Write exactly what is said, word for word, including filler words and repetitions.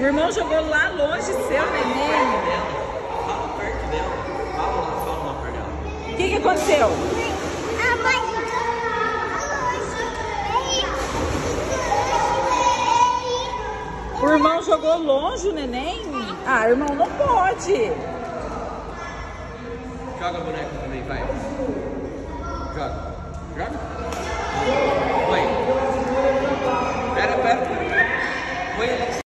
O irmão jogou lá longe seu neném. Fala perto dela. Fala lá, fala lá perto dela. O que que aconteceu? A mãe. O irmão jogou longe o neném? Ah, irmão, não pode. Joga a boneca também, vai. Joga. Joga.